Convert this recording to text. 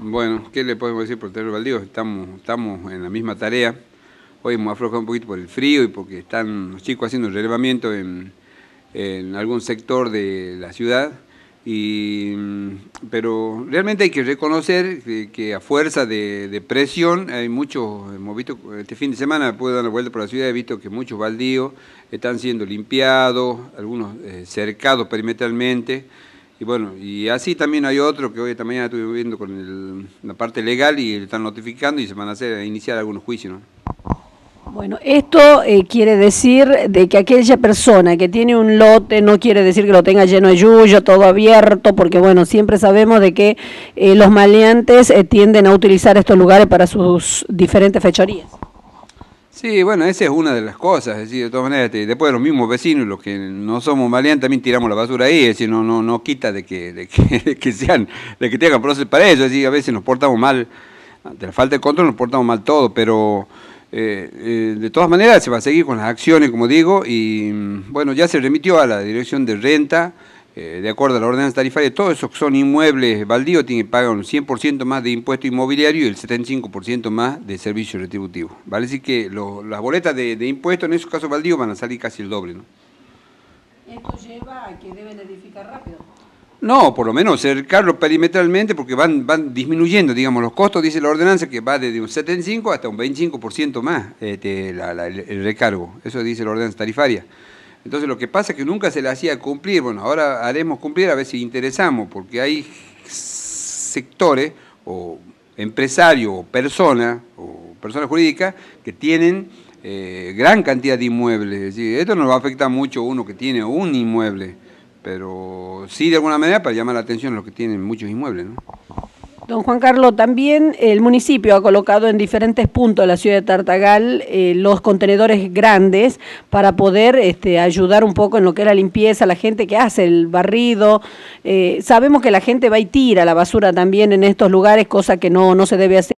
Bueno, ¿qué le podemos decir por el terreno baldío? Estamos en la misma tarea. Hoy hemos aflojado un poquito por el frío y porque están los chicos haciendo relevamiento en algún sector de la ciudad. Pero realmente hay que reconocer que a fuerza de presión hay muchos, hemos visto este fin de semana, pude dar una vuelta por la ciudad, he visto que muchos baldíos están siendo limpiados, algunos cercados perimetralmente. Y bueno, y así también hay otro que hoy esta mañana estuve viendo con la parte legal y están notificando y se van a iniciar algunos juicios, ¿no? Bueno, esto quiere decir de que aquella persona que tiene un lote no quiere decir que lo tenga lleno de yuyo, todo abierto, porque bueno, siempre sabemos de que los maleantes tienden a utilizar estos lugares para sus diferentes fechorías. Sí, bueno, esa es una de las cosas, es decir, de todas maneras, después los mismos vecinos, los que no somos maleantes, también tiramos la basura ahí, es decir, no quita de que tengan procesos para eso, es decir, a veces nos portamos mal, de la falta de control nos portamos mal todo, pero de todas maneras se va a seguir con las acciones, como digo, y bueno, ya se remitió a la Dirección de Renta, de acuerdo a la ordenanza tarifaria, todos esos que son inmuebles baldíos tienen que pagar un 100% más de impuesto inmobiliario y el 75% más de servicio retributivo. Vale decir que las boletas de impuestos en esos casos baldíos van a salir casi el doble, ¿no? ¿Esto lleva a que deben edificar rápido? No, por lo menos cercarlo perimetralmente porque van disminuyendo, digamos, los costos, dice la ordenanza, que va desde un 75 hasta un 25% más el recargo. Eso dice la ordenanza tarifaria. Entonces lo que pasa es que nunca se le hacía cumplir. Bueno, ahora haremos cumplir a ver si interesamos, porque hay sectores o empresarios o personas jurídicas que tienen gran cantidad de inmuebles. Es decir, esto no va a afectar mucho a uno que tiene un inmueble, pero sí de alguna manera para llamar la atención a los que tienen muchos inmuebles, ¿no? Don Juan Carlos, también el municipio ha colocado en diferentes puntos de la ciudad de Tartagal los contenedores grandes para poder ayudar un poco en lo que es la limpieza, la gente que hace el barrido. Sabemos que la gente va y tira la basura también en estos lugares, cosa que no se debe hacer.